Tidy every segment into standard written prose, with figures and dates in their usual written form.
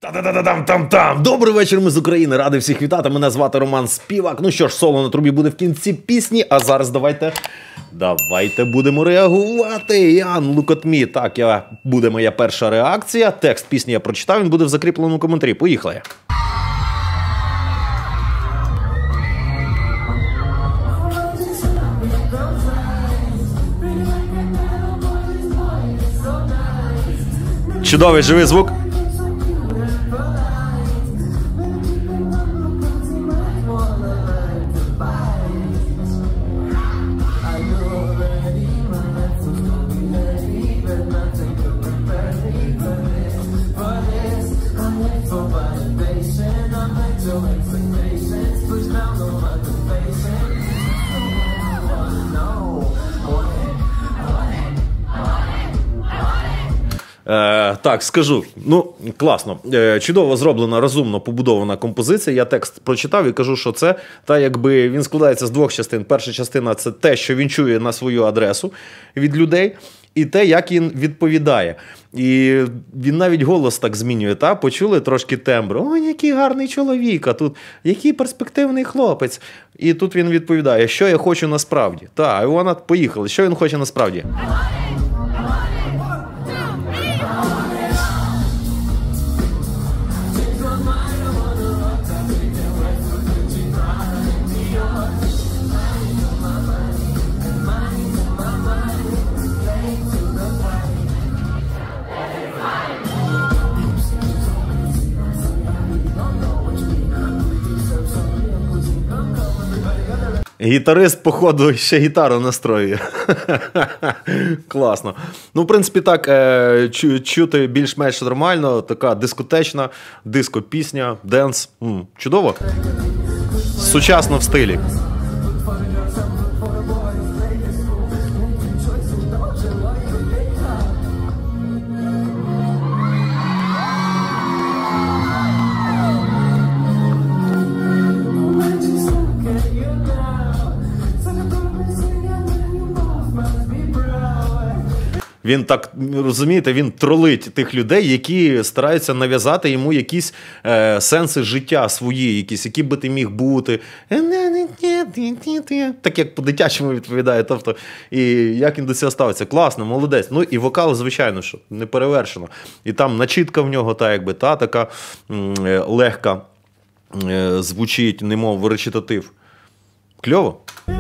Та-та-та-там-там-там! Добрий вечір, ми з України, радий всіх вітати, мене звати Роман Співак. Ну що ж, соло на трубі буде в кінці пісні, а зараз давайте будемо реагувати. Ян, look at me. Так, буде моя перша реакція, текст пісні я прочитав, він буде в закріпленому коментарі. Поїхали. Чудовий живий звук. Так, скажу, ну, класно, чудово зроблена, розумно побудована композиція, я текст прочитав і кажу, що це, та якби він складається з двох частин. Перша частина – це те, що він чує на свою адресу від людей, і те, як він відповідає. І він навіть голос так змінює, та? Почули трошки тембр. Ой, який гарний чоловік, а тут який перспективний хлопець. І тут він відповідає, що я хочу насправді. Та, і вона поїхала, що він хоче насправді. Гітарист, походу, ще гітару настроює. Класно. Ну, в принципі, так, чути більш-менш нормально, така дискотечна, диско-пісня, денс. Чудово. Сучасно в стилі. Він так, розумієте, він тролить тих людей, які стараються нав'язати йому якісь сенси життя свої, якісь, які би ти міг бути. Так як по-дитячому відповідає. Тобто, і як він до цього ставиться. Класно, молодець. Ну і вокал, звичайно, що не перевершено. І там начітка в нього, та якби, та така легка звучить, немов речитатив. Кльово.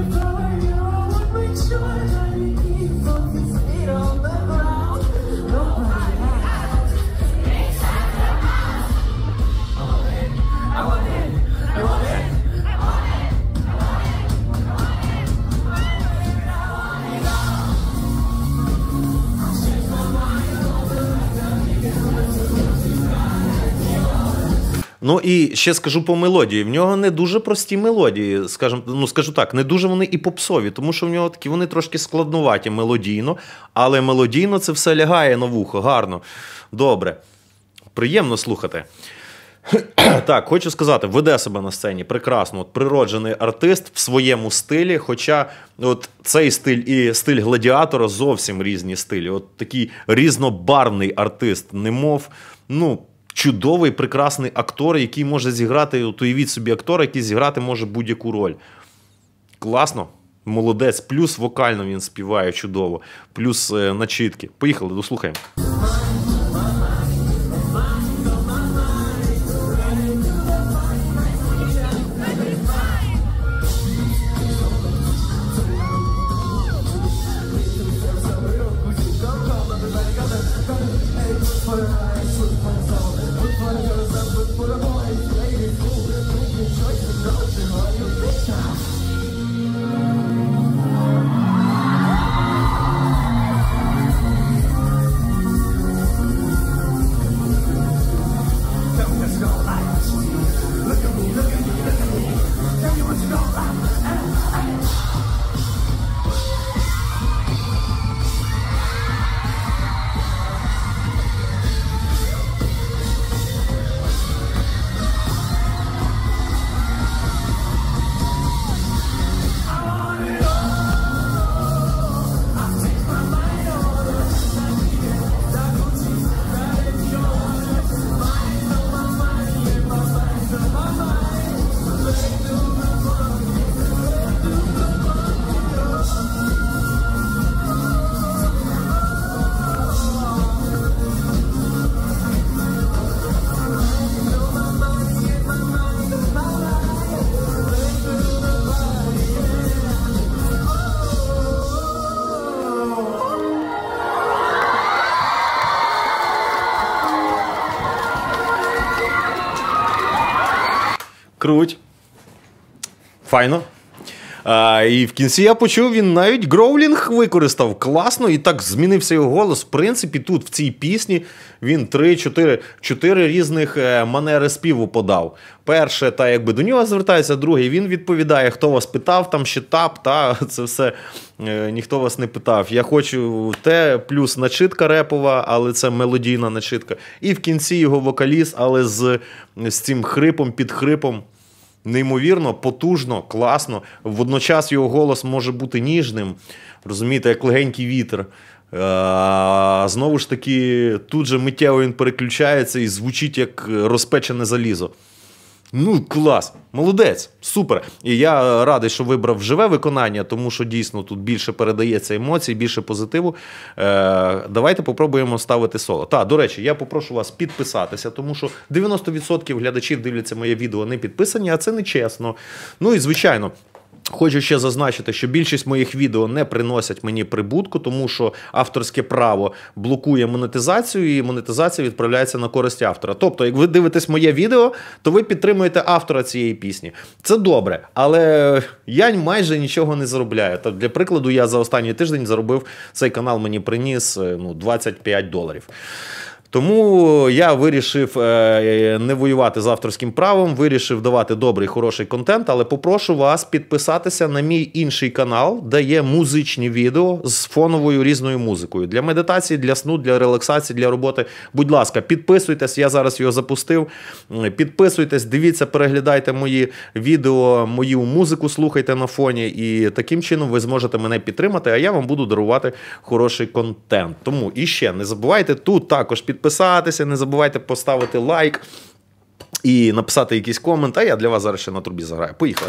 Ну і ще скажу по мелодії. В нього не дуже прості мелодії, скажу так, не дуже вони і попсові, тому що в нього такі вони трошки складнуваті мелодійно, але мелодійно це все лягає на вухо, гарно, добре, приємно слухати. Так, хочу сказати, веде себе на сцені прекрасно, от природжений артист в своєму стилі, хоча от цей стиль і стиль Гладіатора зовсім різні стилі, от такий різнобарвний артист, немов, ну, чудовий, прекрасний актор, який може зіграти, от уявіть собі актора, який зіграти може будь-яку роль. Класно, молодець, плюс вокально він співає чудово, плюс начитки. Поїхали, дослухаємо. Круть. Файно. І в кінці я почув, він навіть гроулінг використав класно, і так змінився його голос. В принципі, тут в цій пісні він 3-4 різних манери співу подав. Перше, та якби до нього звертається, другий, він відповідає, хто вас питав, там ще тап, та це все, ніхто вас не питав. Я хочу те, плюс начитка репова, але це мелодійна начитка. І в кінці його вокаліст, але з цим хрипом, під хрипом. Неймовірно, потужно, класно. Водночас його голос може бути ніжним, розумієте, як легенький вітер. Знову ж таки, тут же миттєво він переключається і звучить як розпечене залізо. Ну, клас, молодець, супер. І я радий, що вибрав живе виконання, тому що дійсно тут більше передається емоцій, більше позитиву. Давайте попробуємо ставити соло. Та, до речі, я попрошу вас підписатися, тому що 90% глядачів дивляться моє відео не підписані, а це нечесно. Ну і звичайно, хочу ще зазначити, що більшість моїх відео не приносять мені прибутку, тому що авторське право блокує монетизацію, і монетизація відправляється на користь автора. Тобто, як ви дивитесь моє відео, то ви підтримуєте автора цієї пісні. Це добре, але я майже нічого не заробляю. Для прикладу, я за останній тиждень заробив, цей канал мені приніс $25. Тому я вирішив не воювати з авторським правом, вирішив давати добрий, хороший контент, але попрошу вас підписатися на мій інший канал, де є музичні відео з фоновою різною музикою. Для медитації, для сну, для релаксації, для роботи. Будь ласка, підписуйтесь, я зараз його запустив. Підписуйтесь, дивіться, переглядайте мої відео, мою музику слухайте на фоні, і таким чином ви зможете мене підтримати, а я вам буду дарувати хороший контент. Тому і ще не забувайте тут також підписатися, не забувайте поставити лайк і написати якийсь комент, а я для вас зараз ще на трубі заграю. Поїхали!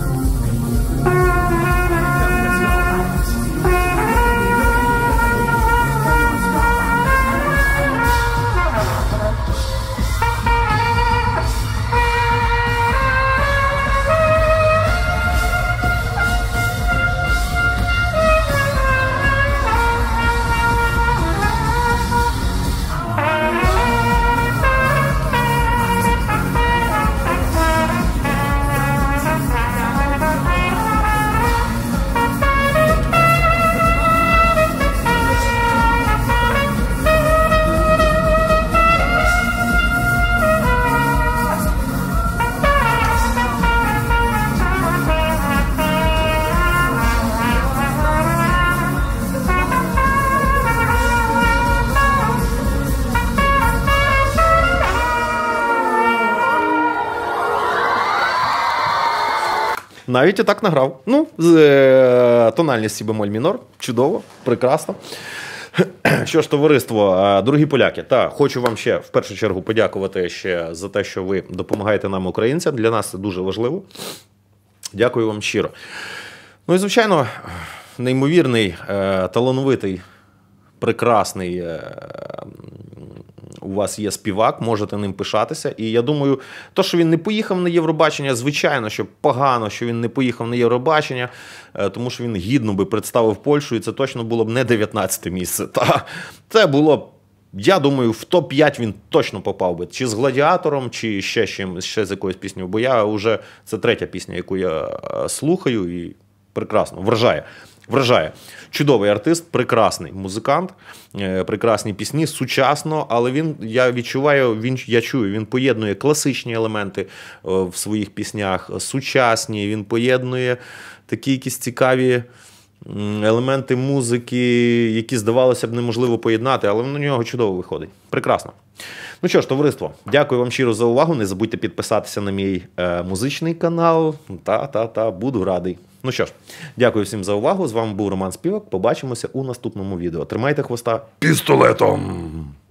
Навіть і так награв. Ну, з тональністю бемоль мінор. Чудово, прекрасно. Що ж, товариство, дорогі поляки, хочу вам ще в першу чергу подякувати ще за те, що ви допомагаєте нам, українцям. Для нас це дуже важливо. Дякую вам щиро. Ну і, звичайно, неймовірний, талановитий, прекрасний у вас є співак, можете ним пишатися. І я думаю, то, що він не поїхав на Євробачення, звичайно, що погано, що він не поїхав на Євробачення, тому що він гідно би представив Польщу, і це точно було б не 19-те місце. Це було б, я думаю, в топ-5 він точно попав би. Чи з «Гладіатором», чи ще з якоюсь піснею. Бо я вже, це третя пісня, яку я слухаю, і прекрасно, вражає. Вражає. Чудовий артист, прекрасний музикант, прекрасні пісні, сучасно, але він, я відчуваю, я чую, він поєднує класичні елементи в своїх піснях, сучасні, він поєднує такі якісь цікаві елементи музики, які, здавалося б, неможливо поєднати, але на нього чудово виходить. Прекрасно. Ну що ж, товариство, дякую вам щиро за увагу. Не забудьте підписатися на мій музичний канал. Буду радий. Ну що ж, дякую всім за увагу. З вами був Роман Співак. Побачимося у наступному відео. Тримайте хвоста пістолетом!